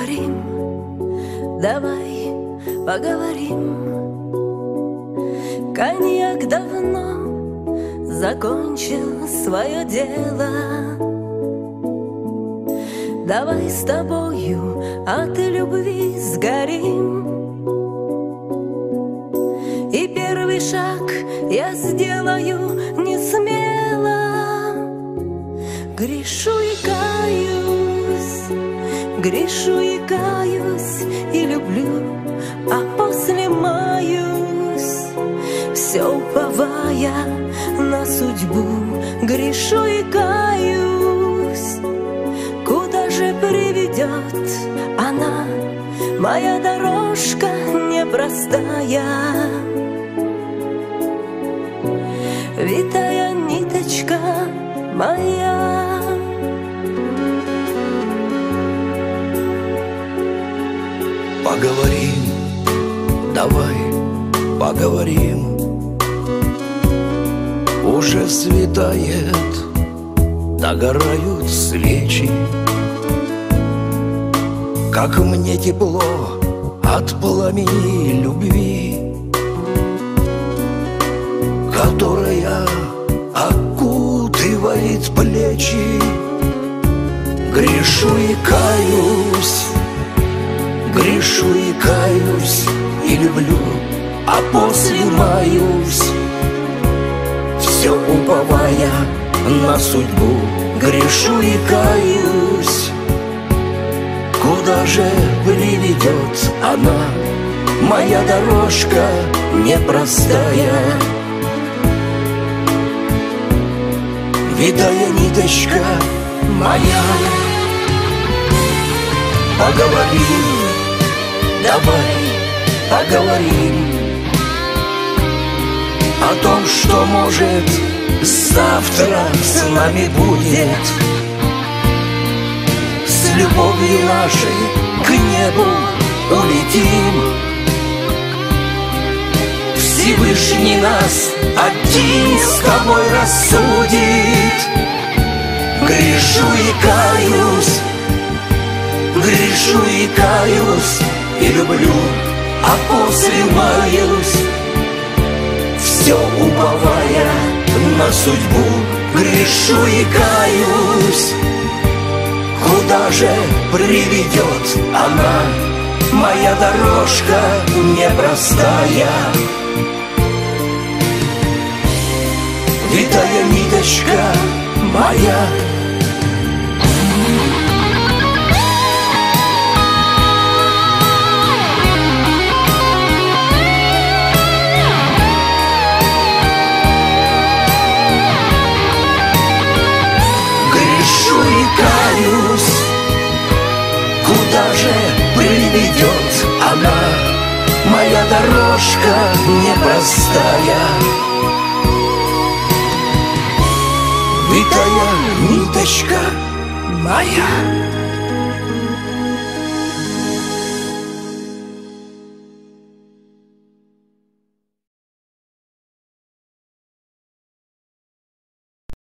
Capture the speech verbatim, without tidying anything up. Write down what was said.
поговорим, давай поговорим. Коньяк давно закончил свое дело. Давай с тобою от любви сгорим. И первый шаг я сделаю не смело. Грешу и каюсь, грешу и каюсь, и люблю, а после маюсь, все уповая на судьбу. Грешу и каюсь, куда же приведет она, моя дорожка непростая. Витая ниточка моя. Поговорим, давай поговорим. Уже светает, догорают свечи. Как мне тепло от пламени любви, которая окутывает плечи. Грешу и каюсь, грешу и каюсь, и люблю, а после маюсь, все уповая на судьбу. Грешу и каюсь, куда же приведет она, моя дорожка непростая. Витая ниточка моя. Поговорим, давай поговорим о том, что, может, завтра с нами будет. С любовью нашей к небу улетим. Всевышний нас один с тобой рассудит. Грешу и каюсь, грешу и каюсь, и люблю, а после маюсь, все уповая на судьбу. Грешу и каюсь, куда же приведет она, моя дорожка непростая. Витая ниточка моя. Грешу и каюсь, куда же приведет она, моя дорожка непростая. Витая ниточка моя.